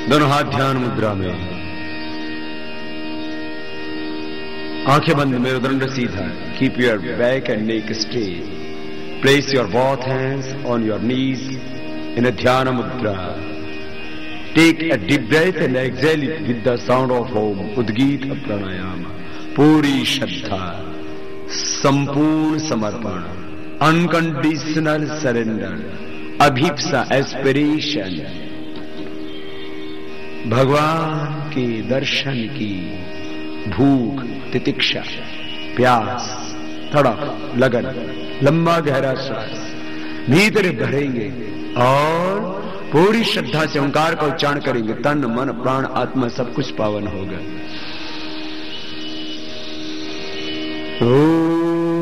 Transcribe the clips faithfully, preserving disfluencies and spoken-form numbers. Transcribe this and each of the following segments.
दोनों हाथ ध्यान मुद्रा में, आंखें बंद, मेरुदंड सीधा. Keep your back and neck straight. Place your both hands on your knees in a dhyana mudra. Take a deep breath and exhale with the sound of Om. Udgeeth pranayama. पूरी श्रद्धा, संपूर्ण समर्पण, अनकंडीशनल सरेंडर, अभिप्सा, एस्पिरेशन, भगवान के दर्शन की भूख, तितिक्षा, प्यास, तड़प, लगन. लंबा गहरा श्वास भीतर भरेंगे और पूरी श्रद्धा से ओंकार का उच्चारण करेंगे. तन मन प्राण आत्मा सब कुछ पावन होगा. ओ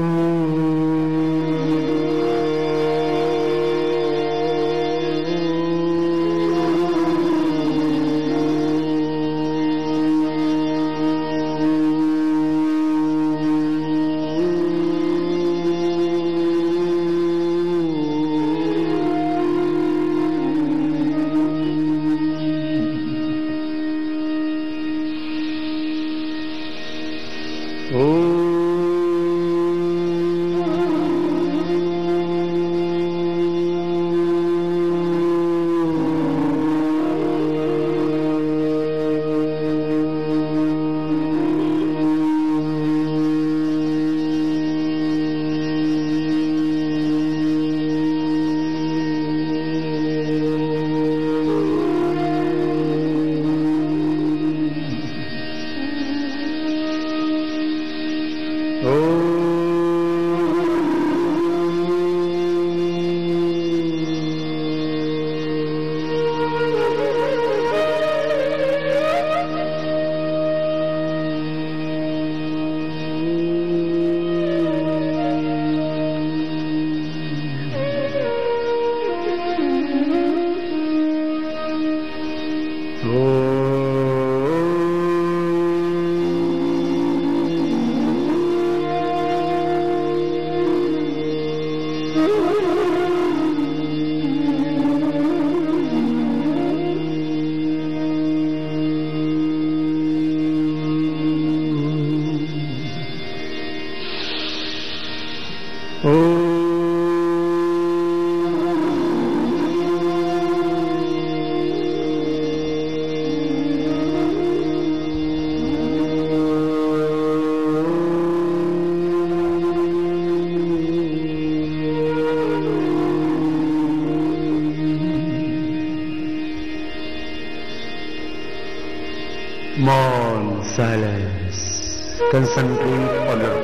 Mount silence. Concentrate on your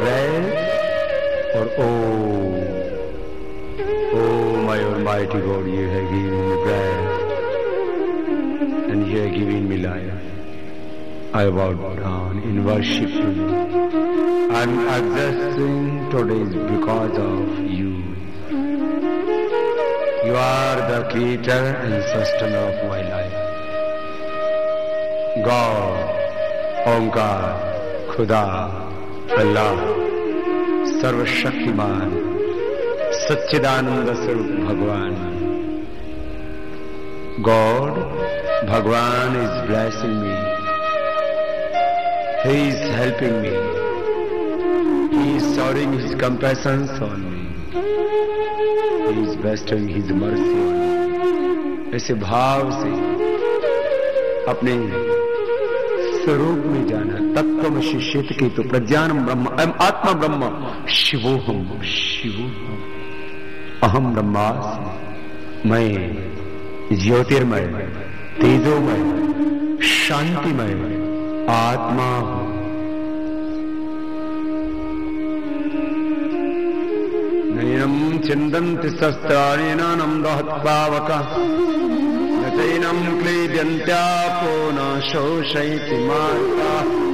breath or oh, oh my Almighty God, you have given me breath and you have given me life. I bow down in worship to you. I'm existing today because of you. You are the creator and sustainer of my life. God, ओंकार, खुदा, अल्लाह, सर्वशक्तिमान, सच्चिदानंद स्वरूप भगवान. God, भगवान is blessing me. He is helping me. He is showering His compassion on me. He is bestowing His mercy on me. ऐसे भाव से अपने स्वरूप में जाना. तत्त्वमसि शेत के तो प्रज्ञानम ब्रह्म अहम आत्मा ब्रह्म शिवोहम शिवोहम अहम ब्रह्मास्मि. मैं ज्योतिर्मय, तेजोमय, शांतिमय आत्मा हूं. नैनम चिंदन्ति शस्त्राणि नानं दहत् पावकः नैनं क्लेद्यन्त्यापो न शोषयति माता.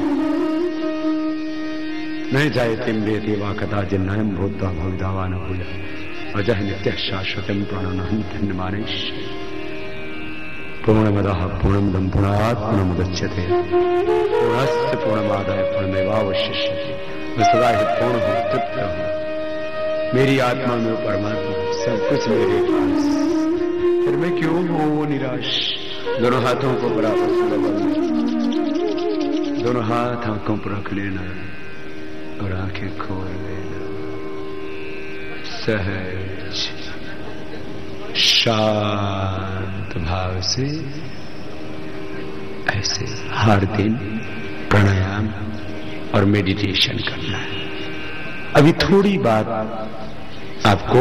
नहीं जायते म्रियते वा कदाचिन्नयं भूत्वा भविधावान भूय अजः नित्यः शाश्वतं प्रणनं धन्यमानेष्ये. पूर्णमदः पूर्णमिदं पूर्णात् पूर्णमुदच्यते पूर्णस्य पूर्णमादाय पूर्णमेवावशिष्यते. मैं सदा ही पूर्ण हूँ, तृप्त हूँ. मेरी आत्मा में परमात्मा सब कुछ मेरे पास. फिर मैं क्यों हूँ निराश? दोनों हाथों को बराबर से दोनों हाथ आंखों पर रख लेना और आंखें खोल लेना। सहज शांत भाव से ऐसे हर दिन प्राणायाम और मेडिटेशन करना है। अभी थोड़ी बात आपको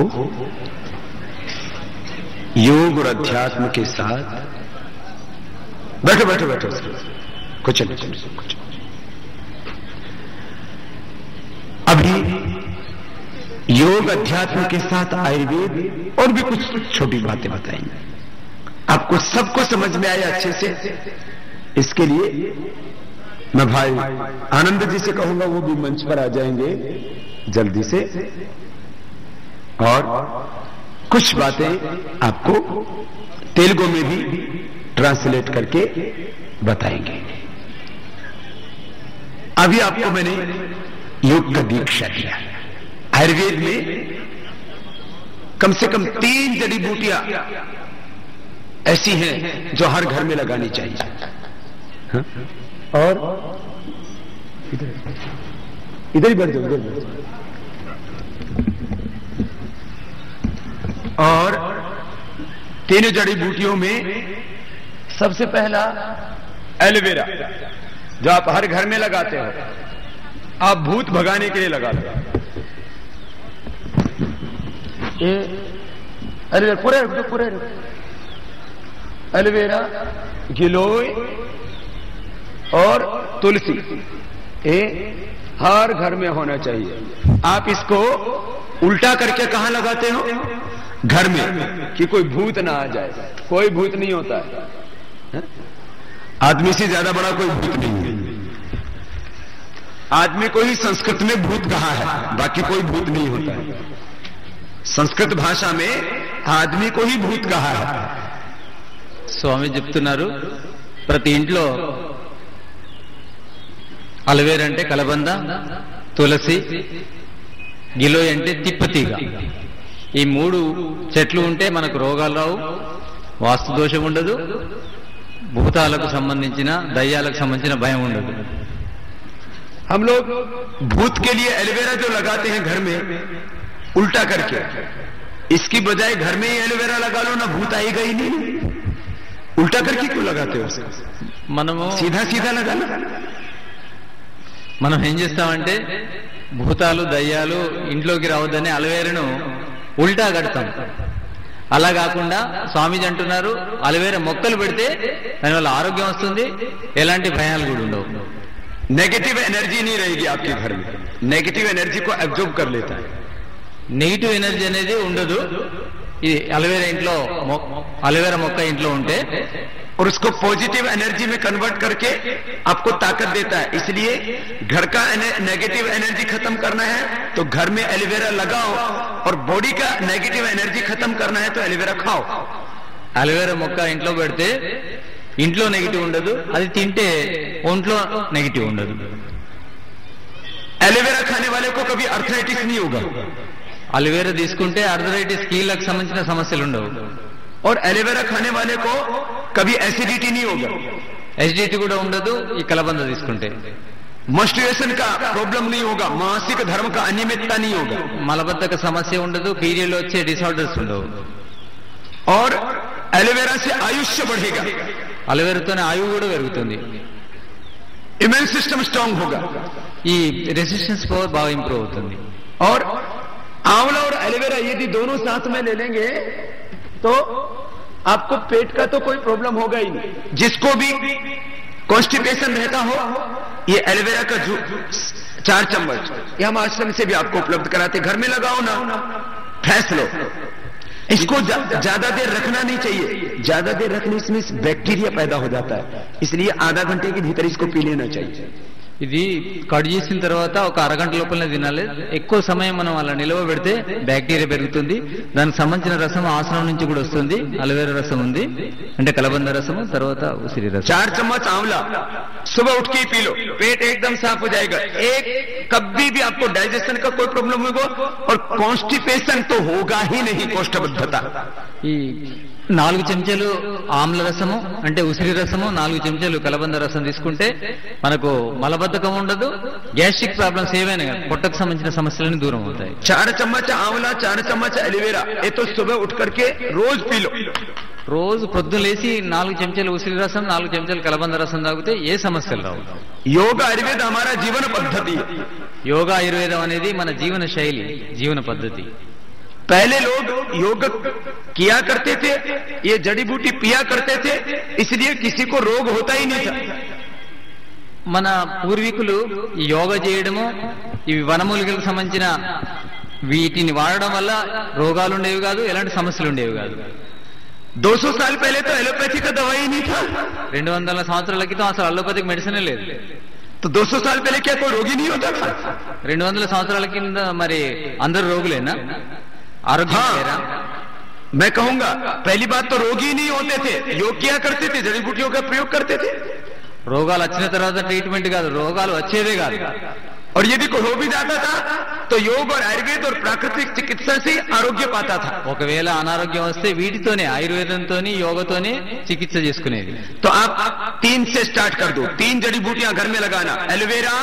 योग और अध्यात्म के साथ बैठो बैठो बैठो कुछ नहीं कुछ। अभी योग अध्यात्म के साथ आयुर्वेद और भी कुछ छोटी बातें बताएंगे, आपको सबको समझ में आए अच्छे से। इसके लिए मैं भाई आनंद जी से कहूंगा वो भी मंच पर आ जाएंगे जल्दी से और कुछ बातें आपको तेलुगु में भी ट्रांसलेट करके बताएंगे। अभी आपको मैंने योग का दीक्षा दिया। आयुर्वेद में कम से कम तीन जड़ी बूटियां ऐसी हैं जो हर घर में लगानी चाहिए। हा? और इधर इधर ही बैठ जाओ, इधर बैठ जाओ। और तीनों जड़ी बूटियों में सबसे पहला एलोवेरा, जो आप हर घर में लगाते हो, आप भूत भगाने के लिए लगाते हो। ये एलोवेरा पूरे रख दो, पूरे रख दो। एलोवेरा, गिलोय और तुलसी, ये हर घर में होना चाहिए। आप इसको उल्टा करके कहां लगाते हो? घर में, कि कोई भूत ना आ जाए। कोई भूत नहीं होता है, आदमी से ज्यादा बड़ा कोई भूत नहीं है। आदमी को ही संस्कृत में भूत कहा है, बाकी कोई भूत नहीं होता है। संस्कृत भाषा में आदमी को ही भूत कहा है। స్వామి చెప్తున్నారు ప్రతి ఇంట్లో అలవేరా అంటే కలబంద, తులసి, గిలోయ్ అంటే తిప్పతీగ, ఈ మూడు చెట్లు ఉంటే మనకు రోగాలు రావు, వాస్తు దోషం ఉండదు, భూతాలకు సంబంధించిన దయ్యాలకు సంబంధించిన భయం ఉండదు। हम लोग भूत के लिए एलोवेरा जो लगाते हैं घर में उल्टा करके, इसकी बजाय घर में ही एलोवेरा लगा लो ना, भूत आएगा ही नहीं। उल्टा करके क्यों लगाते हो उसको? మనము सीधा सीधा लगा लो। మనం ఏం చేస్తామంటే భూతాలు దయ్యాలు ఇంట్లోకి రావద్దని అలవేరాను ఉల్టా కడతాం। అలా కాకుండా స్వామీజీ అంటున్నారు అలవేరా మొక్కలు పెడితే దానివల్ల ఆరోగ్యం వస్తుంది, ఎలాంటి భయాలు కూడా ఉండవు। नेगेटिव एनर्जी नहीं रहेगी आपके घर में, नेगेटिव एनर्जी को एब्जॉर्ब कर लेता है। నెగిటివ్ ఎనర్జీ అనేది ఉండదు। ఇది అలవేరా ఇంట్లో అలవేరా మొక్క ఇంట్లో ఉంటే और उसको पॉजिटिव एनर्जी में कन्वर्ट करके आपको ताकत देता है। इसलिए घर का नेगेटिव एनर्जी खत्म करना है तो घर में एलोवेरा लगाओ, और बॉडी का नेगेटिव एनर्जी खत्म करना है तो एलोवेरा खाओ। అలవేరా మొక్క ఇంట్లో పెడితే ఇంట్లో నెగిటివ్ ఉండదు, అది తింటే ఒంట్లో నెగిటివ్ ఉండదు। एलोवेरा खाने वाले को कभी अर्थराइटिस नहीं होगा, అలవేరా తీసుకుంటే ఆర్థరైటిస్ కీళ్ళకు సంబంధించిన సమస్యలు ఉండవు। और एलोवेरा खाने वाले को कभी एसिडिटी नहीं होगा, एसिडिटी కూడా ఉండదు ఈ కలబంద తీసుకుంటే। मस्टुरेशन का प्रॉब्लम नहीं होगा, मासिक धर्म का अनियमितता नहीं होगा, మలబద్ధక సమస్య ఉండదు, పీరియడ్ లో వచ్చే డిసార్డర్స్ ఉండవు। और एलोवेरा से आयुष्य बढ़ेगा, అలవేరాతోనే ఆయువు కూడా పెరుగుతుంది। इम्यून सिस्टम स्ट्रांग होगा, ఈ రెసిస్టెన్స్ పవర్ బాగా ఇంప్రూవ్ అవుతుంది। और आंवला और एलोवेरा यदि दोनों साथ में ले लेंगे तो आपको पेट का तो कोई प्रॉब्लम होगा ही नहीं। जिसको भी कॉन्स्टिपेशन रहता हो, ये एलोवेरा का जूस चार चम्मच ये हम आश्रम से भी आपको उपलब्ध कराते, घर में लगाओ ना, फैस लो। इसको जा, ज्यादा देर रखना नहीं चाहिए, ज्यादा देर रखने से बैक्टीरिया पैदा हो जाता है, इसलिए आधा घंटे के भीतर इसको पी लेना चाहिए। ఇది కట్ చేసిన తర్వాత ఒక అరగంట లోపలనే తినాలి. ఎక్కువ సమయం మనం అలా నిల్వ పెడితే బ్యాక్టీరియా పెరుగుతుంది. దానికి సంబంధించిన రసం ఆసనం నుంచి కూడా వస్తుంది. అలోవేరా రసం ఉంది, అంటే కలబంద రసము, తర్వాత ఉసిరి రసం. चार चम्मच आंवला सुबह उठ के पी लो, पेट एकदम साफ हो जाएगा. एक कभी भी आपको डाइजेशन का कोई प्रॉब्लम होगा और कॉन्स्टिपेशन तो होगा ही नहीं, कोष्ठबद्धता. ఈ నాలుగు చెంచాలు ఆమ్ల రసము అంటే ఉసిరి రసము, నాలుగు చెంచాలు కలబంద రసం తీసుకుంటే మనకు మలబద్ధకం ఉండదు, గ్యాస్ట్రిక్ ప్రాబ్లమ్స్ ఏవైనా పొట్టకు సంబంధించిన సమస్యలను దూరం అవుతాయి. चार चम्मच आंवला, चार चम्मच एलोवेरा, ये तो सुबह उठ करके रोज पी लो. రోజు పొద్దున లేచి నాలుగు చెంచాలు ఉసిరి రసం, నాలుగు చెంచాలు కలబంద రసం తాగితే ఏ సమస్యలు రావు. योग आयुर्वेद हमारा जीवन पद्धति है. యోగా ఆయుర్వేదం అనేది మన జీవన శైలి, జీవన పద్ధతి. पहले लोग योग किया करते थे, ये जड़ी बूटी पिया करते थे, इसलिए किसी को रोग होता ही नहीं था. మన పూర్వీకులు ఈ యోగా చేయడము, ఇవి వనమూలికలకు సంబంధించిన వీటిని వాడడం వల్ల రోగాలు ఉండేవి కాదు, ఎలాంటి సమస్యలు ఉండేవి కాదు. दो सौ साल पहले तो एलोपैथी का दवाई नहीं था. రెండు వందల సంవత్సరాల క్రితం అసలు అలోపతిక్ మెడిసిన్ లేదు. तो दो सौ साल पहले क्या कोई रोगी नहीं होता था? రెండు వందల సంవత్సరాల కింద మరి అందరు రోగులేనా? ఆరోగ్యం లేరా? मैं कहूंगा पहली बात तो रोगी नहीं होते थे, योग किया करते थे, जड़ी बूटियों का प्रयोग करते थे. రోగాలు వచ్చిన తర్వాత ట్రీట్మెంట్ కాదు, రోగాలు వచ్చేదే కాదు. और यदि कोई हो भी जाता था तो योग और आयुर्वेद और प्राकृतिक चिकित्सा से आरोग्य पाता था. ఒకవేళ అనారోగ్యం వస్తే వీటితోనే, ఆయుర్వేదంతోనే, యోగతోనే చికిత్స చేసుకునేది. तो आप तीन से स्टार्ट कर दो. तीन जड़ी बूटियां घर में लगाना, एलोवेरा,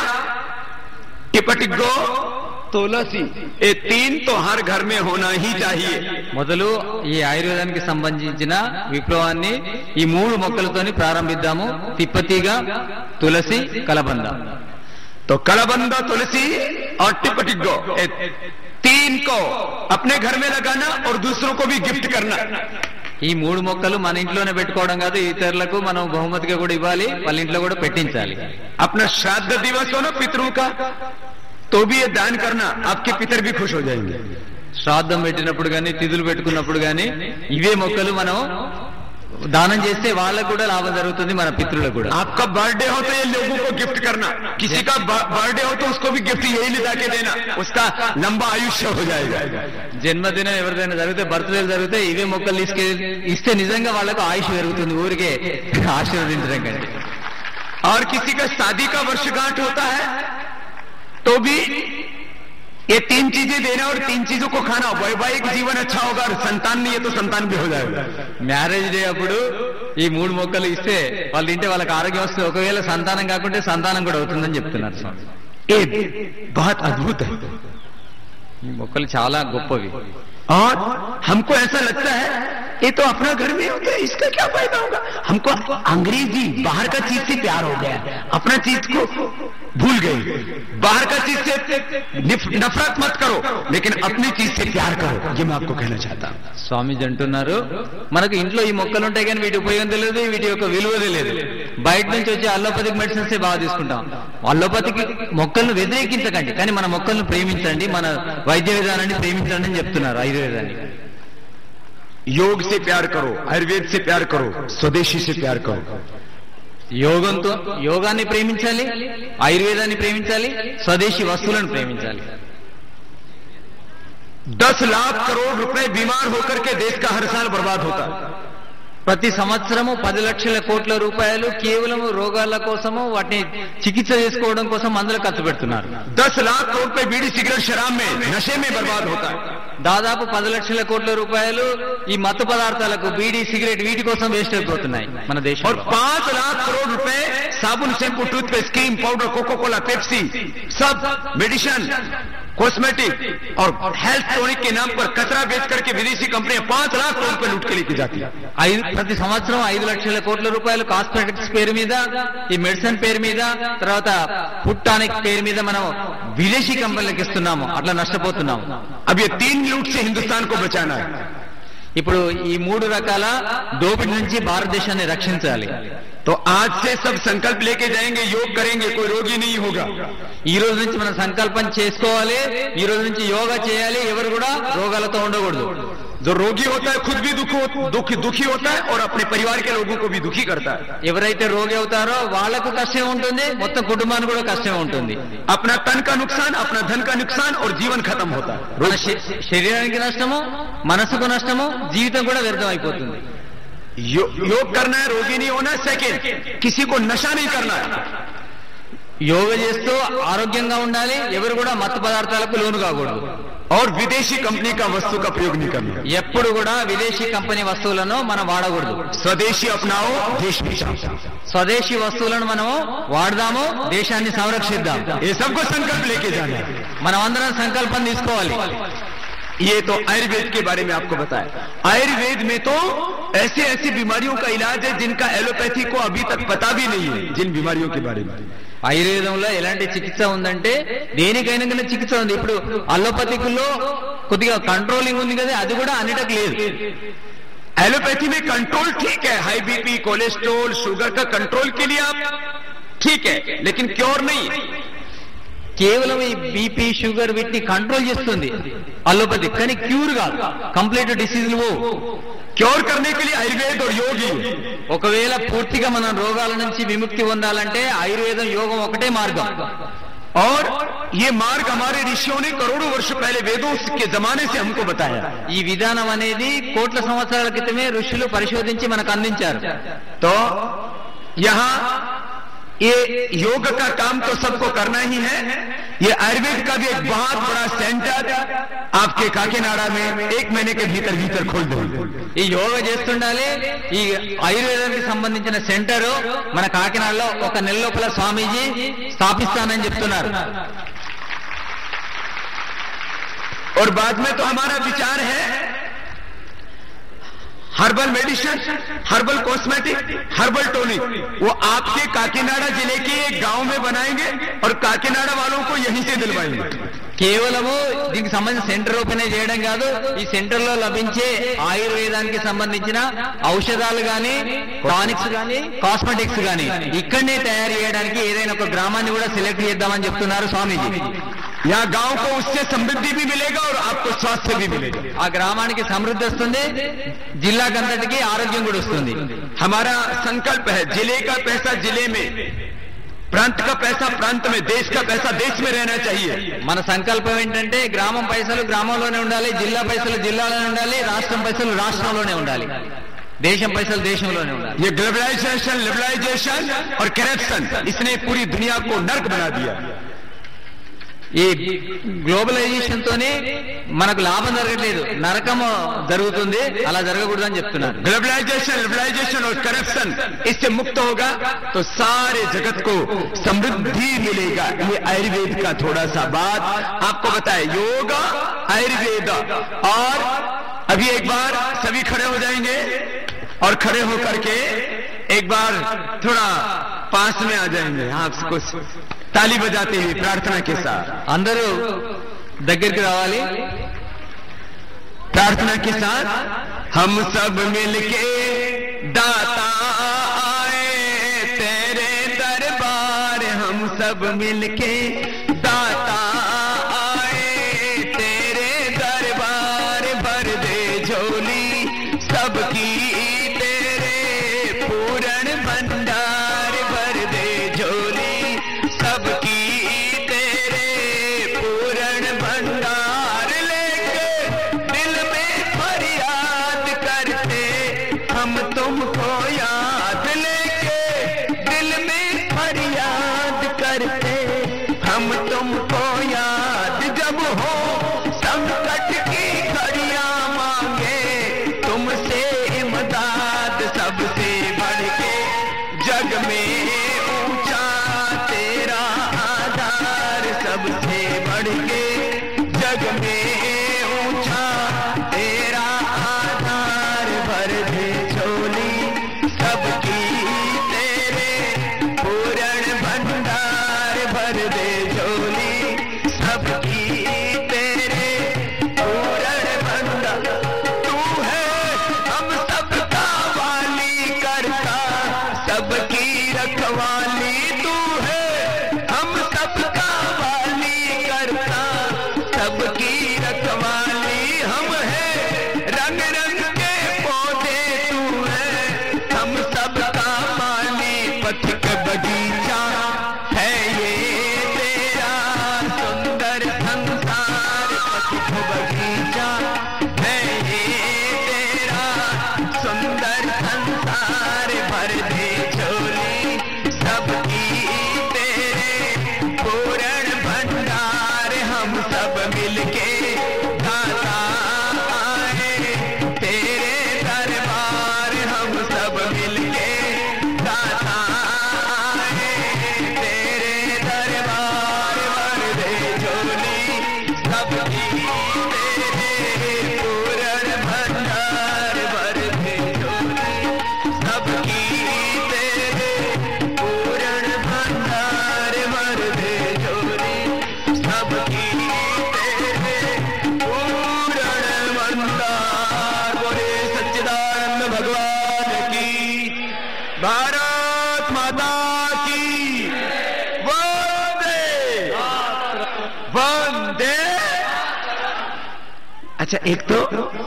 टिपटिगो, तुलसी, ये तीन तो हर घर में होना ही चाहिए. మొదలు ఈ ఆయుర్వేదానికి సంబంధించిన విప్లవాన్ని ఈ మూడు మొక్కలతోని ప్రారంభిద్దాము. తిప్పతీగ, తులసి, కలబంద. तो कलबंदा, तुलसी और टिपटिगो, ये तीन को अपने घर में लगाना और दूसरों को भी गिफ्ट करना. ఈ మూడు మొక్కలు మన ఇంట్లోనే పెట్టుకోవడం కాదు, ఇతరులకు మనం బహుమతిగా కూడా ఇవ్వాలి, వాళ్ళ ఇంట్లో కూడా పెట్టించాలి. अपना श्राद्ध दिवस हो ना पितरों का, तो भी ये दान करना, आपके पितर भी खुश हो जाएंगे. శ్రాద్ధం పెట్టినప్పుడు కానీ, తిథులు పెట్టుకున్నప్పుడు కానీ ఇవే మొక్కలు మనం దానం చేస్తే వాళ్ళకు కూడా లాభం జరుగుతుంది, మన పితృలకు కూడా. आपका बर्थडे हो तो ये लोगों को गिफ्ट करना, किसी का बर्थडे हो तो उसको भी गिफ्ट यही लिखा के देना, उसका लंबा आयुष्य हो जाएगा. జన్మదినం ఎవరిదైనా జరిగితే, బర్త్డే జరిగితే ఇవే మొక్కలు తీసుకె ఇస్తే నిజంగా వాళ్ళకు ఆయుష్ పెరుగుతుంది, ఊరికే ఆశీర్వదించడం కంటే. और किसी का शादी का वर्षगांठ होता है तो भी ये तीन चीजें देना और तीन चीजों को खाना. वैवाहिक जीवन अच्छा होगा और संतान नहीं है तो संतान भी हो जाएगा. మ్యారేజ్ డే అప్పుడు ఈ మూడు మొక్కలు ఇస్తే వాళ్ళు తింటే వాళ్ళకి ఆరోగ్యం వస్తుంది, ఒకవేళ సంతానం కాకుంటే సంతానం కూడా అవుతుందని చెప్తున్నారు స్వామి. ये बहुत अद्भुत है. ఈ మొక్కలు చాలా గొప్పవి. और हमको ऐसा लगता है ये तो अपना घर में होता है, इसका क्या फायदा होगा. हमको अंग्रेजी बाहर का चीज से प्यार हो गया, अपना चीज को भूल गए. बाहर का चीज से नफरत मत करो, लेकिन अपनी चीज से प्यार करो. ये मैं आपको कहना चाहता हूं. స్వామీజీ అంటున్నారు, మనకు ఇంట్లో ఈ మొక్కలు ఉంటాయి కానీ వీటి ఉపయోగం తెలియదు, వీటి యొక్క విలువ తెలియదు. బయట నుంచి వచ్చే అల్లోపతిక్ మెడిసిన్స్ బాగా తీసుకుంటాం. అల్లోపతిక్ మొక్కలను వ్యతిరేకించకండి, కానీ మన మొక్కలను ప్రేమించండి, మన వైద్య విధానాన్ని ప్రేమించండి అని చెప్తున్నారు ఆయుర్వేదాన్ని. योग से प्यार करो, आयुर्वेद से प्यार करो, स्वदेशी से प्यार करो. యోగంతో యోగాన్ని ప్రేమించాలి, ఆయుర్వేదాన్ని ప్రేమించాలి, స్వదేశీ వస్తువులను ప్రేమించాలి. दस लाख करोड़ रुपए बीमार होकर के देश का हर साल बर्बाद होता है. ప్రతి సంవత్సరము పది లక్షల కోట్ల రూపాయలు కేవలం రోగాల కోసము, వాటిని చికిత్స చేసుకోవడం కోసం మందులు ఖర్చు పెడుతున్నారు. दस लाख करोड़ रुपए बीड़ी, सिगरेट, शराब में, नशे में बर्बाद होता है. దాదాపు పది లక్షల కోట్ల రూపాయలు ఈ మత్తు పదార్థాలకు, బీడీ, సిగరెట్, వీటి కోసం వేస్ట్ అయిపోతున్నాయి మన और దేశంలో. पांच लाख करोड़ रुपए साबुन, shampoo, toothpaste, cream, powder, coca cola, Pepsi, सब मेडिसिन, कॉस्मेटिक और हेल्थ टॉनिक के नाम पर कचरा बेच करके विदेशी कंपनियां पांच लाख करोड़ रुपए लूट के लेके जाती है. ఐదు ప్రతి సంవత్సరం ఐదు లక్షల కోట్ల రూపాయలు కాస్మెటిక్స్ పేరు మీద, ఈ మెడిసిన్ పేరు మీద, తర్వాత ఫుడ్ టానిక్ పేరు మీద మనం విదేశీ కంపెనీలకు ఇస్తున్నాము, అట్లా నష్టపోతున్నాము. अब ये तीन लूट से हिंदुस्तान को बचाना है. ఇప్పుడు ఈ మూడు రకాల దోపిడీ నుంచి భారతదేశాన్ని రక్షించాలి. तो आज से सब संकल्प लेके जाएंगे, योग करेंगे, कोई रोगी नहीं होगा। ఈ రోజు నుంచి మనం సంకల్పం చేసుకోవాలి, ఈ రోజు నుంచి యోగా చేయాలి, ఎవరు కూడా రోగాలతో ఉండకూడదు। जो रोगी होता है खुद भी दुख दुखी दुखी होता है और अपने परिवार के लोगों को भी दुखी करता है। ఎవరైతే రోగి అవుతారో వాళ్ళకు కష్టం ఉంటుంది, మొత్తం కుటుంబానికి కూడా కష్టం ఉంటుంది। अपना तन का नुकसान, अपना धन का नुकसान और जीवन खत्म होता है। మన శరీరానికి నష్టము, మనసుకు నష్టము, జీవితం కూడా వ్యర్థం అయిపోతుంది। यो, योग करना है, रोगी नहीं होना। सेकंड, किसी को नशा नहीं करना है। యోగ చేస్తూ ఆరోగ్యంగా ఉండాలి, ఎవరు కూడా మత్తు పదార్థాలకు లోను కాకూడదు। और विदेशी कंपनी का वस्तु का प्रयोग नहीं करना। ఎప్పుడు కూడా విదేశీ కంపెనీ వస్తువులను మనం వాడకూడదు। स्वदेशी अपनाओ, देश बचाओ। స్వదేశీ వస్తువులను మనం వాడదాము, దేశాన్ని సంరక్షిద్దాం। ये सबको संकल्प लेके जाना है। మనం అందరం సంకల్పం తీసుకోవాలి। ये तो आयुर्वेद के बारे में आपको बताया। आयुर्वेद में तो ऐसी ऐसी बीमारियों का इलाज है जिनका एलोपैथी को अभी तक पता भी नहीं है, जिन बीमारियों के बारे में। ఆయుర్వేదంలో ఎలాంటి చికిత్స ఉందంటే దేనికైనా కానీ చికిత్స ఉంది। ఇప్పుడు అలోపతికుల్లో కొద్దిగా కంట్రోలింగ్ ఉంది కదా, అది కూడా అన్నిటికి లేదు। एलोपैथी में कंट्रोल ठीक है, हाई बीपी, कोलेस्ट्रॉल, शुगर का कंट्रोल के लिए आप ठीक है, लेकिन क्योर नहीं। కేవలం ఈ బీపీ, షుగర్ వీటిని కంట్రోల్ చేస్తుంది అలోపతి, కానీ క్యూర్ కాదు, కంప్లీట్ డిసీజ్ क्योर करने के लिए आयुर्वेद और योग ही। ఒకవేళ పూర్తిగా మనం రోగాల నుంచి విముక్తి పొందాలంటే ఆయుర్వేదం, యోగం ఒకటే మార్గం। और ये मार्ग हमारे ऋषियों ने करोड़ों वर्ष पहले वेदों के जमाने से हमको बताया। ఈ విధానం అనేది కోట్ల సంవత్సరాల క్రితమే ఋషులు పరిశోధించి మనకు అందించారు। तो यहाँ ये योग का काम तो सबको करना ही है। ये आयुर्वेद का भी एक बहुत बड़ा सेंटर आपके काकीनाडा में एक महीने के भीतर भीतर खोल दो। ఈ యోగా చేస్తుండాలి। ఈ ఆయుర్వేదానికి సంబంధించిన సెంటర్ మన కాకినాడలో ఒక నెల లోపల స్వామీజీ స్థాపిస్తానని చెప్తున్నారు। और बाद में तो हमारा विचार है herbal medicine, herbal cosmetic, herbal tonic, वो आपके काकीनाडा जिले के एक गांव में बनाएंगे और काकीनाडा वालों को यहीं से दिलवाएंगे। కేవలము దీనికి సంబంధించిన సెంటర్ ఓపెన్ చేయడం కాదు, ఈ సెంటర్ లో లభించే ఆయుర్వేదానికి సంబంధించిన ఔషధాలు గాని, టానిక్స్ గాని, కాస్మెటిక్స్ గాని ఇక్కడనే తయారు చేయడానికి ఏదైనా ఒక గ్రామాన్ని కూడా సెలెక్ట్ చేద్దామని చెప్తున్నారు స్వామీజీ। यहाँ गांव को उससे समृद्धि भी मिलेगा और आपको स्वास्थ्य भी मिलेगा। ఆ గ్రామానికి సమృద్ధి వస్తుంది, జిల్లాకంతటికి ఆరోగ్యం కూడా వస్తుంది। हमारा संकल्प है जिले का पैसा जिले में, प्रांत का पैसा प्रांत में, देश का पैसा देश में रहना चाहिए। మన సంకల్పం ఏంటంటే గ్రామం పైసలు గ్రామంలోనే ఉండాలి, జిల్లా పైసలు జిల్లాలోనే ఉండాలి, రాష్ట్రం పైసలు రాష్ట్రంలోనే ఉండాలి, దేశం పైసలు దేశంలోనే ఉండాలి। ये ग्लोबलाइजेशन, लिबरलाइजेशन और करप्शन, इसने पूरी दुनिया को नर्क बना दिया। ఈ గ్లోబలైజేషన్ తోనే మనకు లాభం జరగట్లేదు, నరకము జరుగుతుంది, అలా జరగకూడదని చెప్తున్నారు। ग्लोबलाइजेशन, लिबरलाइजेशन और करप्शन इससे मुक्त होगा तो सारे जगत को समृद्धि मिलेगा। ये आयुर्वेद का थोड़ा सा बात आपको बताए, योग, आयुर्वेद। और अभी एक बार सभी खड़े हो जाएंगे और खड़े होकर के एक बार थोड़ा पास में आ जाएंगे, आपको ताली बजाते हुए प्रार्थना के साथ అందరూ దగ్గరికి రావాలి। प्रार्थना के साथ हम सब मिलके दाता आए तेरे दरबार, हम सब मिलके दाता आए तेरे दरबार, भर दे झोली सबकी तेरे पूर्ण भंडार, भर दे झोली सबकी तेरे पूर्ण भंडार, लेके दिल में फरियाद करते हम तुमको याद, लेके दिल में फरियाद करते हम तुमको याद, जब हो संकट की घड़ियां मांगे तुमसे अच्छा एक तो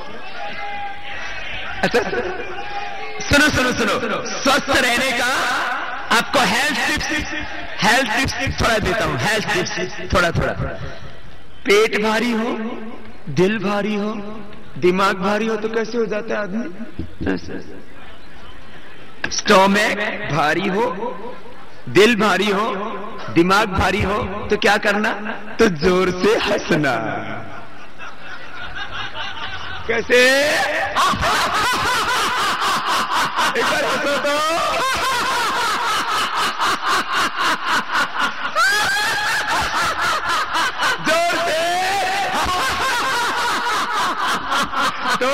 अच्छा सुनो सुनो सुनो स्वस्थ रहने का आपको हेल्थ टिप्स हेल्थ टिप्स थोड़ा देता हूं। हेल्थ टिप्स थोड़ा थोड़ा। पेट भारी हो, दिल भारी हो, दिमाग भारी हो तो कैसे हो जाता है आदमी? स्टोमक भारी हो, दिल भारी हो, दिमाग भारी हो तो क्या करना? तो जोर से हंसना। कैसे? एक बार हंसो तो। जोर से। तो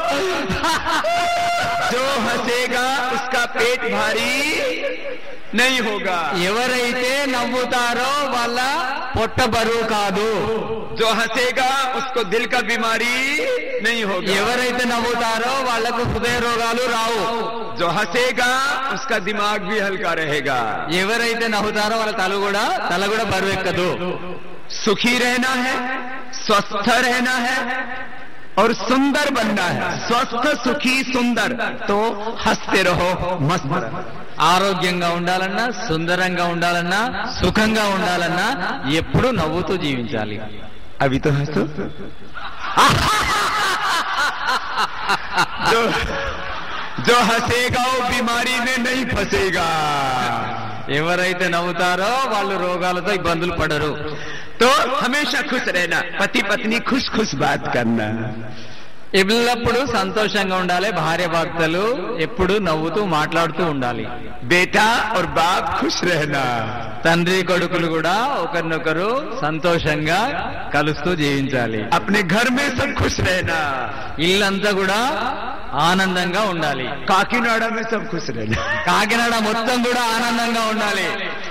जो हंसेगा उसका पेट भारी नहीं होगा। ఎవరైతే నవ్వుతారో వాళ్ళ పొట్ట బరువు కాదు। जो हंसेगा उसको दिल का बीमारी नहीं होगा। ఎవరైతే నవ్వుతారో వాళ్ళకు హృదయ రోగాలు రావు। जो हंसेगा उसका दिमाग भी हल्का रहेगा। ఎవరైతే నవ్వుతారో వాళ్ళ తల కూడా తల కూడా బరువు ఎక్కదు। सुखी रहना है, स्वस्थ रहना है और सुंदर बनना है। स्वस्थ सुखी सुंदर तो हंसते रहो, मस्त रहो। ఆరోగ్యంగా ఉండాలన్నా, సుందరంగా ఉండాలన్నా, సుఖంగా ఉండాలన్నా ఎప్పుడు నవ్వుతూ జీవించాలి। अभी तो हंसो। जो जो हंसेगा वो बीमारी में नहीं फंसेगा। ఎవరైతే నవ్వుతారో వాళ్ళు రోగాలతో ఇబ్బందులు పడరు। तो हमेशा खुश रहना, पति पत्नी खुश खुश बात करना। ఎల్లప్పుడూ సంతోషంగా ఉండాలి। భార్య భర్తలు ఎప్పుడు నవ్వుతూ మాట్లాడుతూ ఉండాలి। बेटा और बाप खुश रहना। తండ్రి కొడుకులు కూడా ఒకరినొకరు సంతోషంగా కలుస్తూ జీవించాలి। अपने घर में सब खुश रहना। ఇల్లంతా కూడా ఆనందంగా ఉండాలి। काकीनाडा में सब खुश रहना। కాకినాడ మొత్తం కూడా ఆనందంగా ఉండాలి।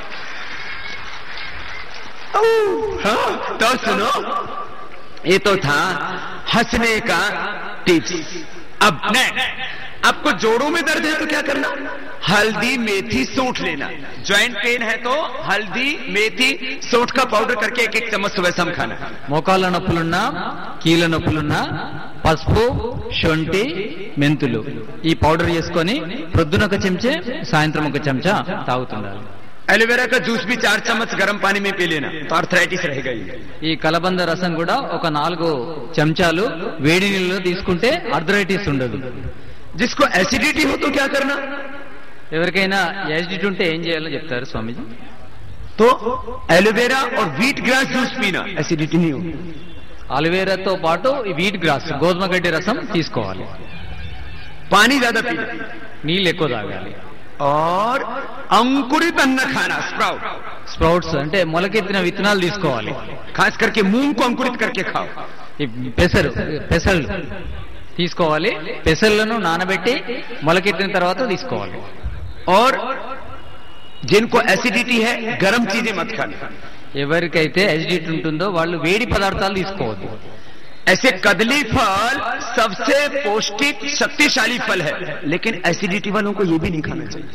हाँ, तो सुनो, ये तो था हंसने का टिप्स। अब नहीं, आपको जोड़ों में दर्द है तो क्या करना? हल्दी मेथी सूंठ लेना। ज्वाइंट पेन है तो हल्दी मेथी सूंठ का पाउडर करके एक एक चम्मच सुबह शाम खाना। మోకాళ్ళ నొప్పులున్నా, కీళ్ళ నొప్పులున్నా పసుపు, శొంఠి, మెంతులు ఈ పౌడర్ చేసుకొని ప్రొద్దున ఒక చెంచా, సాయంత్రం ఒక చెంచా తాగుతుండాలి। एलोवेरा का जूस भी चार चम्मच गर्म पानी में पी लेना तो आर्थराइटिस रहेगा ही। ఈ కలబంద రసం కూడా ఒక నాలుగు చెంచాలు వేడి నీళ్ళలో తీసుకుంటే ఆర్థరైటిస్ ఉండదు। जिसको एसिडिटी हो तो क्या करना? ఎవరికైనా యాసిడిటీ ఉంటే ఏం చేయాలో చెప్తారు స్వామీజీ। तो एलोवेरा और व्हीट ग्रास जूस पीना, एसिडिटी नहीं होगी। అలోవేరాతో పాటు ఈ వీట్ గ్రాస్ గోధుమ గడ్డి రసం తీసుకోవాలి। पानी ज्यादा पीना, నీళ్ళు ఎక్కువ తాగాలి। और अंकुरित अन्न खाना, स्प्राउट। స్ప్రౌట్స్ అంటే మొలకెత్తిన విత్తనాలు తీసుకోవాలి। खास करके मूंग को अंकुरित करके खाओ। ఈ పెసరు పెసళ్ళు తీసుకోవాలి। పెసళ్ళను నానబెట్టి మొలకెత్తిన తర్వాత తీసుకోవాలి। और जिनको एसिडिटी है गर्म चीजें मत खाना। ఎవరికైతే యాసిడిటీ ఉంటుందో వాళ్ళు వేడి పదార్థాలు తీసుకోవద్దు। ऐसे कदली फल सबसे पौष्टिक शक्तिशाली फल है, लेकिन एसिडिटी वालों को ये भी नहीं खाना चाहिए।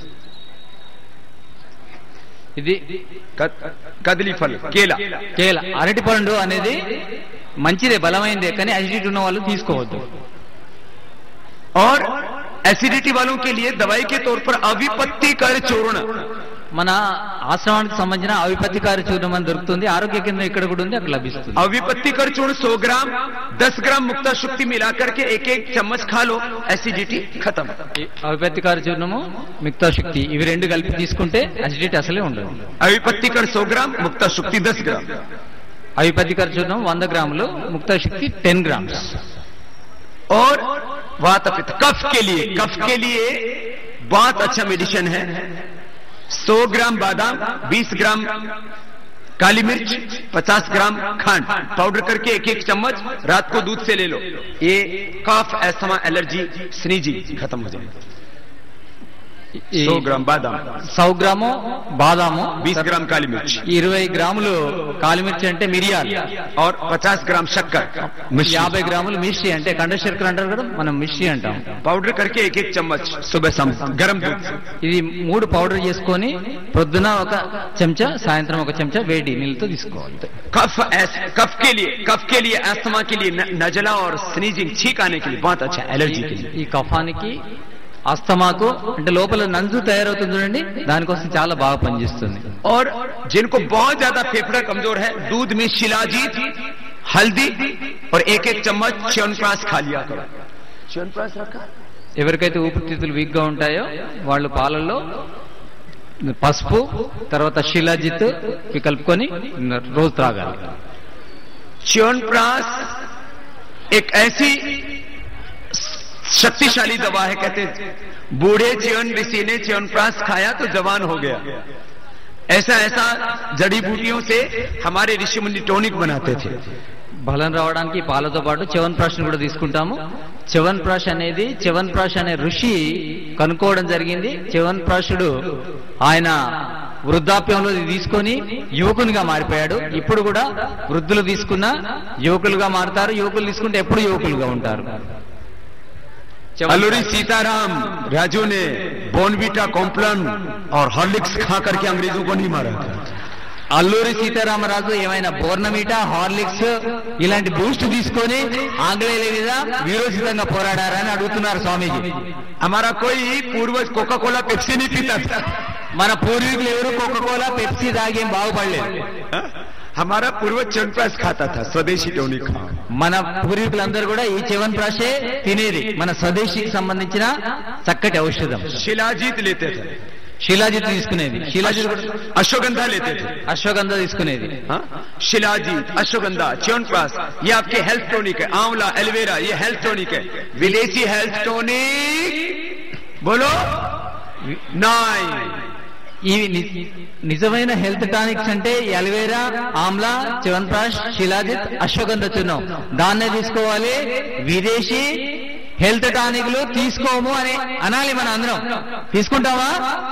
ఇది कद, कदली फल केला కేల అరటి పండు అనేది మంచిదే, బలమైనదే, కానీ యాసిడిటీ ఉన్న వాళ్ళు తీసుకోవద్దు। और एसिडिटी वालों के लिए दवाई के तौर पर अविपत्तिकर चूर्ण। మన ఆశ్రమానికి సంబంధించిన అవిపత్తికారి చూర్ణం అని దొరుకుతుంది। ఆరోగ్య కేంద్రం ఇక్కడ కూడా ఉంది, అక్కడ లభిస్తుంది। अविपत्तिकर चूर्ण सौ ग्राम दस ग्राम मुक्ता शुक्ति मिलाकर के एक एक चम्मच खा लो, एसिडिटी खत्म। ఈ అవిపత్తికారి చూర్ణము, మిగతా శక్తి ఇవి రెండు కలిపి తీసుకుంటే అసిడిటీ అసలే ఉండదు। अविपत्तिकर सौ ग्राम मुक्ता शुक्ति दस ग्राम। అవిపత్తికారి చూర్ణం వంద గ్రాములు, ముక్తా శక్తి టెన్ గ్రామ్స్। और वात पित्त कफ के लिए, कफ के लिए बहुत अच्छा मेडिसिन है। सौ ग्राम बादाम, बीस ग्राम काली मिर्च, पचास ग्राम खांड पाउडर करके एक एक चम्मच रात को दूध से ले लो। ये कफ, एस्थमा, एलर्जी, स्नीजिंग खत्म हो जाएगी। सौ ग्राम बादाम, सौ గ్రాము బాదాము, बीस ग्राम काली मिर्च, ఇరవై గ్రాములు కాలిమిర్చి అంటే మిరియాలు, और पचास ग्राम शक्कर, యాభై గ్రాములు మిశ్రీ అంటే కండ శర్కర అంటారు కదా, మనం మిశ్రీ అంటాం. पाउडर करके एक एक चम्मच सुबह शाम गरम दूध. ఇది మూడు పౌడర్ చేసుకొని పొద్దున ఒక చెంచా, సాయంత్రం ఒక చెంచా వేడి నీళ్ళతో తీసుకోవాలి. कफ कफ के लिए कफ के लिए अस्थमा के लिए नजला और स्नीजिंग छींक आने के लिए बहुत अच्छा, एलर्जी के लिए. ఈ కఫానికి అస్తమాకు అంటే లోపల నంజు తయారవుతుంది చూడండి, దానికోసం చాలా బాగా పనిచేస్తుంది. और जिनको बहुत ज्यादा फेफड़ा कमजोर है, दूध में शिलाजीत, हल्दी और एक एक चम्मच च्यवनप्राश खा लिया करो. च्यवनप्राश रखा. ఎవరికైతే ఊపిరితిత్తులు వీక్ గా ఉంటాయో వాళ్ళు పాలల్లో పసుపు తర్వాత శిలాజిత్ ఇవి కలుపుకొని రోజు త్రాగాలి. च्यवनप्राश एक ऐसी शक्तिशाली दवा है, कहते बूढ़े च्यवन ऋषि ने च्यवनप्राश खाया तो जवान हो गया. ऐसा ऐसा जड़ी बूटियों से हमारे ऋषि मुनि टॉनिक बनाते थे. బలం రావడానికి పాలతో పాటు చ్యవన్ప్రాష్ కూడా తీసుకుంటాము. చ్యవన్ప్రాష్ అనేది చ్యవన్ప్రాష్ అనే ఋషి కనుక్కోవడం జరిగింది. చ్యవన్ప్రాషుడు ఆయన వృద్ధాప్యంలో తీసుకొని యువకునిగా మారిపోయాడు. ఇప్పుడు కూడా వృద్ధులు తీసుకున్న యువకులుగా మారుతారు, యువకులు తీసుకుంటే ఎప్పుడు యువకులుగా ఉంటారు. अल्लूरी सीताराम राजू ने बोनवीटा कॉम्प्लान और हॉर्लिक्स खा करके अंग्रेजों को नहीं मारा था. అల్లూరి సీతారామరాజు ఏమైనా బోర్నమీట, హార్లిక్స్ ఇలాంటి బూస్ట్ తీసుకొని ఆంగ్లేయుల మీద వీరోచితంగా పోరాడారని అడుగుతున్నారు స్వామీజీ. हमारा कोई पूर्वज कोका कोला पेप्सी नहीं पीता था. మన పూర్వీకులు ఎవరు కోకా కోలా పెప్సీ తాగి ఏం బాగుపడలేదు. हमारा पूर्वज च्यवनप्राश खाता था, स्वदेशी टॉनिक. మన పూర్వీకులందరూ కూడా ఈ చ్యవన్ప్రాషే తినేది, మన స్వదేశీకి సంబంధించిన చక్కటి ఔషధం. शिलाजीत लेते थे, శిలాజిత్ తీసుకునేది. శిలాజిత్ अश्वगंधा लेते थे, అశ్వగంధ తీసుకునేది. शिलाजीत, अश्वगंधा, च्यवनप्राश ये आपके हेल्थ टॉनिक है. आंवला, एलोवेरा ये हेल्थ टॉनिक है. विदेशी हेल्थ टॉनिक बोलो नहीं. ఇవి నిజమైన హెల్త్ టానిక్స్ అంటే అలోవేరా, ఆమ్లా, చ్యవన్ప్రాష్, శిలాజిత్, అశ్వగంధ చూర్ణం, దాన్నే తీసుకోవాలి. విదేశీ హెల్త్ టానిక్లు తీసుకోము అని అనాలి. మన అందరం తీసుకుంటామా?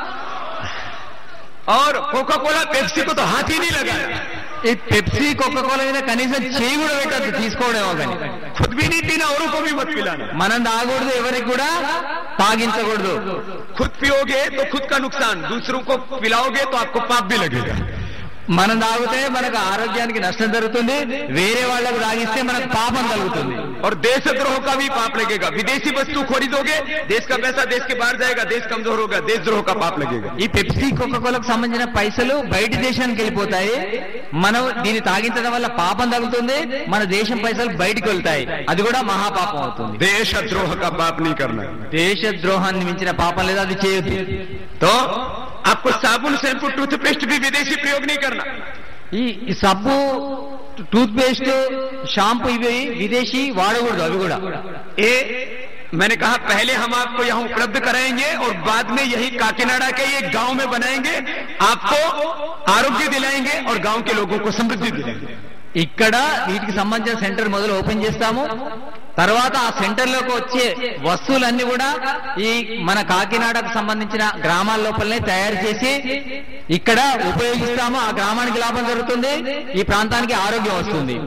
और कोका कोला पेप्सी को तो हाथ ही नहीं लगाया. ఈ పెప్సీ కోకా కోలా మీద కనీసం చేయి కూడా పెట్టద్దు, తీసుకోవడమేమో కానీ. खुद भी नहीं पीना, औरों को भी मत पिलाना. మనం తాగకూడదు, ఎవరికి కూడా తాగించకూడదు. खुद पियोगे तो खुद का नुकसान, दूसरों को पिलाओगे तो आपको पाप भी लगेगा. మనం తాగితే మనకు ఆరోగ్యానికి నష్టం జరుగుతుంది, వేరే వాళ్ళకు తాగిస్తే మనకు పాపం కలుగుతుంది. और देशद्रोह का भी पाप लगेगा. विदेशी वस्तु खरीदोगे, देश का पैसा देश के बाहर जाएगा, देश कमजोर होगा, देशद्रोह का पाप लगेगा. ఈ పెప్సీ కోకా కోలాకు సంబంధించిన పైసలు బయటి దేశానికి వెళ్ళిపోతాయి. మనం దీన్ని తాగించడం వల్ల పాపం తగులుతుంది, మన దేశం పైసలు బయటికి వెళ్తాయి, అది కూడా మహాపాపం అవుతుంది. देशद्रोह का पाप नहीं करना. దేశద్రోహాన్ని మించిన పాపం లేదు, అది చేయొద్దు. तो आपको साबुन, शैम्पू, टूथपेस्ट भी विदेशी प्रयोग नहीं करना. ఈ సబ్బు, టూత్ పేస్ట్, షాంపూ ఇవి విదేశీ వాడకూడదు. అవి కూడా ये मैंने कहा पहले हम आपको यहाँ उपलब्ध कराएंगे और बाद में यही काकीनाडा के ये गांव में बनाएंगे, आपको आरोग्य दिलाएंगे और गांव के लोगों को समृद्धि दिलाएंगे. ఇక్కడ వీటికి సంబంధించిన సెంటర్ మొదలు ఓపెన్ చేస్తాము. తర్వాత ఆ సెంటర్ లోకి వచ్చే వస్తువులన్నీ కూడా ఈ మన కాకినాడకు సంబంధించిన గ్రామాల లోపలనే తయారు చేసి ఇక్కడ ఉపయోగిస్తాము. ఆ గ్రామానికి లాభం జరుగుతుంది, ఈ ప్రాంతానికి ఆరోగ్యం వస్తుంది.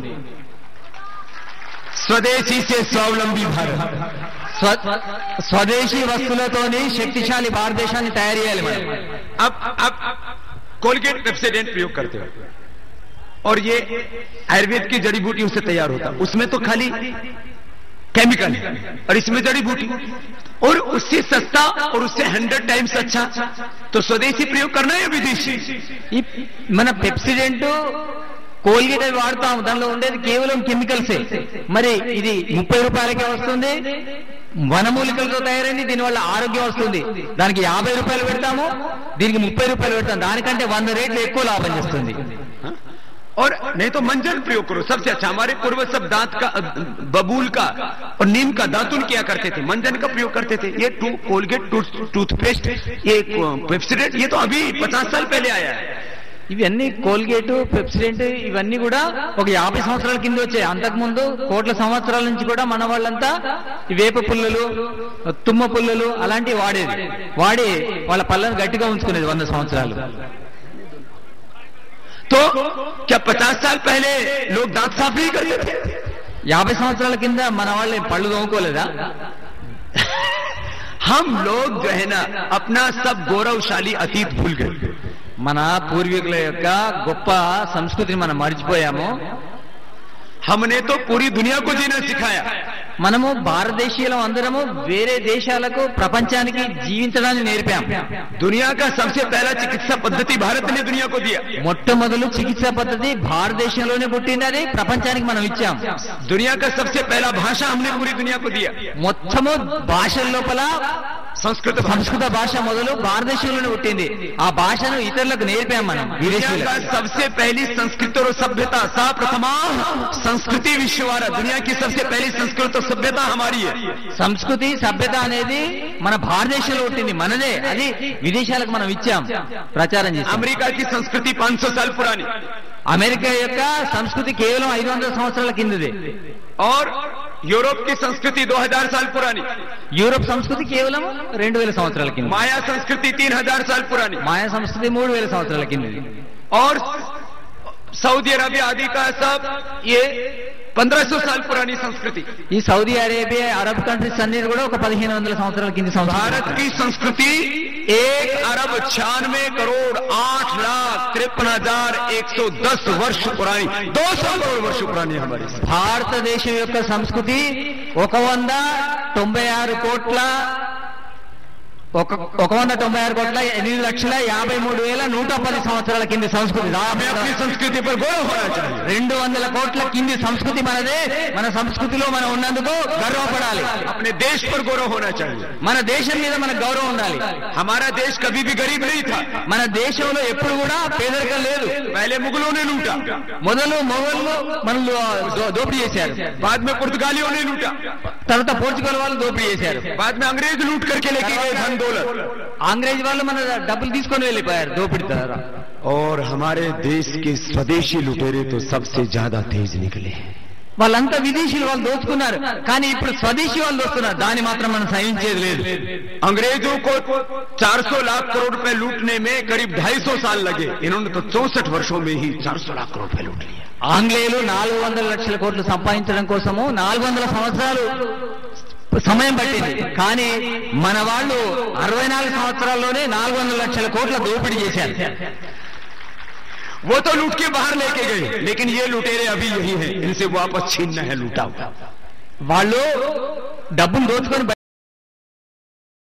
स्वदेशी से स्वावलंबी भारत. స్వదేశీ వస్తువులతోని శక్తిశాలి భారతదేశాన్ని తయారు చేయాలి మనం. अब अब कोलगेट पेप्सोडेंट प्रयोग करते हो और ये आयुर्वेद की जड़ी बूटियों से तैयार होता, उसमें तो खाली केमिकल है और इसमें जड़ी बूटी, और उससे सस्ता और उससे हंड्रेड टाइम्स अच्छा. तो स्वदेशी प्रयोग करना है या विदेशी? ఈ మన పెప్సిడెంట్, కోల్గేట్ అవి వాడతాము, దానిలో ఉండేది కేవలం కెమికల్సే. మరి ఇది ముప్పై రూపాయలకే వస్తుంది, వనమూలికలతో తయారైంది, దీనివల్ల ఆరోగ్యం వస్తుంది. దానికి యాభై రూపాయలు పెడతాము, దీనికి ముప్పై రూపాయలు పెడతాం, దానికంటే వంద రేట్లు ఎక్కువ లాభం చేస్తుంది. और नहीं तो मंजन प्रयोग करो, सबसे अच्छा. हमारे पूर्वज सब दांत का, बबूल का और नीम का दातुन किया करते थे, मंजन का प्रयोग करते थे. ये टू कोलगेट टूथपेस्ट, ये पेप्सोडेंट, ये तो अभी पचास साल पहले आया है. ఇవన్నీ కోల్గేట్, పెప్సిడెంట్ ఇవన్నీ కూడా ఒక యాభై సంవత్సరాల కింద వచ్చాయి. అంతకుముందు కోట్ల సంవత్సరాల నుంచి కూడా మన వాళ్ళంతా ఈ వేప పుల్లలు, తుమ్మ పుల్లలు అలాంటివి వాడేది. వాడి వాళ్ళ పళ్ళను గట్టిగా ఉంచుకునేది వంద సంవత్సరాలు. तो क्या पचास साल पहले लोग दांत साफ नहीं करते थे? యాభై సంవత్సరాల కింద మన వాళ్ళు పళ్ళు తోముకోలేదా? हम लोग जो है ना अपना सब गौरवशाली अतीत भूल गए. మన పూర్వీకుల యొక్క గొప్ప సంస్కృతిని మనం మర్చిపోయాము. हमने तो पूरी दुनिया को जीना सिखाया. మనము భారతదేశీయులం అందరము వేరే దేశాలకు, ప్రపంచానికి జీవించడాన్ని నేర్పాం. दुनिया का सबसे पहला चिकित्सा पद्धति भारत ने दुनिया को दिया. మొట్టమొదలు చికిత్సా పద్ధతి భారతదేశంలోనే పుట్టినది, ప్రపంచానికి మనం ఇచ్చాం. दुनिया का सबसे पहला भाषा हमने पूरी दुनिया को दिया. మొత్తము భాషల లోపల संस्कृत సంస్కృత భాష మొదలు భారతదేశంలోనే పుట్టింది. ఆ భాషను ఇతరులకు నేర్పాం మనం. दुनिया का सबसे पहली संस्कृत और सभ्यता सा प्रथमा संस्कृति विश्ववारा. दुनिया की सबसे पहली संस्कृत और सभ्यता हमारी है. సంస్కృతి సభ్యత అనేది మన భారతదేశంలో పుట్టింది, మనదే. అది విదేశాలకు మనం ఇచ్చాం, ప్రచారం చేశాం. अमेरिका की संस्कृति पाँच सौ साल पुरानी. అమెరికా యొక్క సంస్కృతి కేవలం ఐదు వందల సంవత్సరాల కిందది. और यूरोप की संस्कृति दो हजार साल पुरानी. యూరోప్ సంస్కృతి కేవలం రెండు వేల సంవత్సరాల కింద. माया संस्कृति तीन हजार साल पुरानी. మాయా సంస్కృతి మూడు వేల సంవత్సరాల కిందది. और सऊदी अरबिया आदि का सब ये पंद्रह सौ साल पुरानी संस्कृति. ఈ సౌదీ అరేబియా, అరబ్ కంట్రీస్ అన్ని కూడా ఒక పదిహేను వందల సంవత్సరాల కింద సంస్కృతి. भारत की संस्कृति एक अरब छियानवे करोड़ आठ लाख तिरपन हजार एक सौ दस वर्ष पुरानी, दो सौ करोड़ वर्ष पुरानी हमारी. భారతదేశం యొక్క సంస్కృతి ఒక వంద తొంభై ఆరు కోట్ల ఒక ఒక వంద తొంభై ఆరు కోట్ల ఎనిమిది లక్షల యాభై మూడు వేల నూట పది సంవత్సరాల కింది సంస్కృతి. हमें अपनी संस्कृति पर गौरव होना चाहिए. రెండు వందల కోట్ల కింది సంస్కృతి మనదే. మన సంస్కృతిలో మనం ఉన్నందుకు గర్వపడాలి. अपने देश पर गौरव होना चाहिए. మన దేశం మీద మనకు గౌరవం ఉండాలి. हमारा देश कभी भी गरीब नहीं था. మన దేశంలో ఎప్పుడు కూడా పేదరికం లేదు. पहले मुगलों ने लूटा, మొదలు మొఘలు మనల్ని దో- దోపిడీ చేశారు. बाद में पुर्तगालियों ने लूटा, తర్వాత పోర్చుగల్ వాళ్ళు దోపిడీ చేశారు. बाद में अंग्रेज लूट करके लेके गए धन दौलत. అంగ్రేజ్ వాళ్ళు మన డబ్బులు తీసుకొని వెళ్ళిపోయారు దోపిడీ ద్వారా. और हमारे देश के स्वदेशी लुटेरे तो सबसे ज्यादा तेज निकले. వాళ్ళంతా విదేశీయులు, వాళ్ళు దోచుకున్నారు. కానీ ఇప్పుడు స్వదేశీ వాళ్ళు దోస్తున్నారు. దాన్ని మాత్రం మనం సహించేది లేదు. अंग्रेजों को चार सौ लाख करोड़ रुपए लूटने में करीब ढाई सौ साल लगे. इन्होंने तो चौसठ वर्षों में ही चार सौ लाख करोड़ रुपए लूट लिया. ఆంగ్లేయులు నాలుగు వందల లక్షల కోట్లు సంపాదించడం కోసము నాలుగు వందల సంవత్సరాలు సమయం పట్టింది. కానీ మన వాళ్ళు అరవై నాలుగు సంవత్సరాల్లోనే నాలుగు వందల లక్షల కోట్ల దోపిడీ చేశారు. वो तो लूट के बाहर लेके गए, लेकिन ये लुटेरे अभी यही हैं. इनसे वापस छीनना है लूटा हुआ. వాళ్ళు డబ్బును దోచుకొని